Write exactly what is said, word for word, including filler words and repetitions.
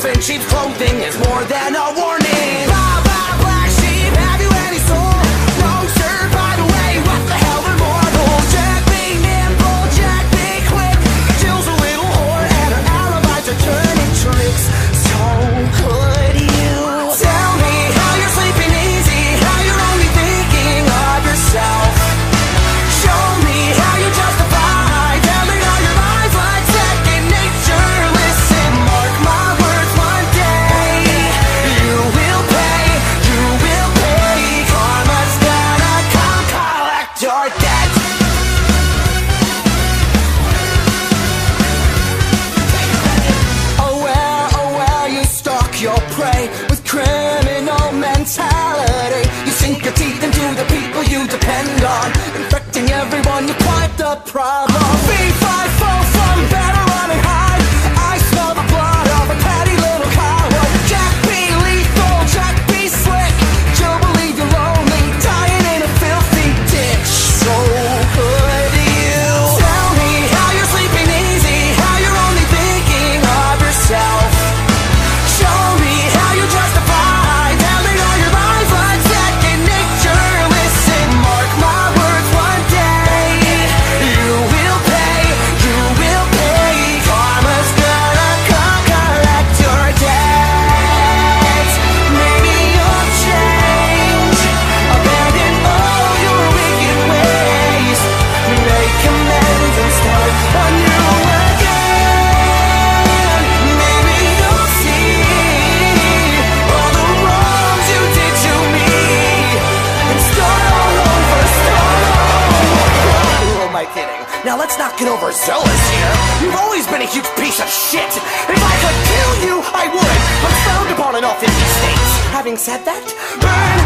and cheap clothing is more than a warning. Blah, blah, black sheep, have you any soul? No, sir, by the way, what the hell are mortals? Jack be nimble, Jack be quick. Jill's a little whore and her alibis are turning tricks. So could you tell me how you're sleeping easy, how you're only thinking of yourself? Show me how you justify telling all your lies like second nature. Listen, mark my words, one day you will pay, you will pay. Karma's gonna come collect your debt. Oh well, oh well, you stalk your prey with criminal mentality. You sink your teeth into the people you depend on, infecting everyone, you quite the problem. B five four from better running high. I smell the blood of a petty little coward. Jack be lethal, Jack be slick. You'll believe you're lonely, dying in a filthy ditch. So could you tell me how you're sleeping easy, how you're only thinking of yourself? Show me how you justify telling all your lies like second nature. Listen, mark my words, one day you will pay, you will pay. Karma's gonna come collect your debts. Maybe you'll change, abandon all your wicked ways, make amends and start anew again. Maybe you'll see all the wrongs you did to me and start all over, start all over. Who am I kidding? Now let's not get overzealous here. You've always been a huge piece of shit. If I could kill you, I would. I'm frowned upon in all fifty states. Having said that, burn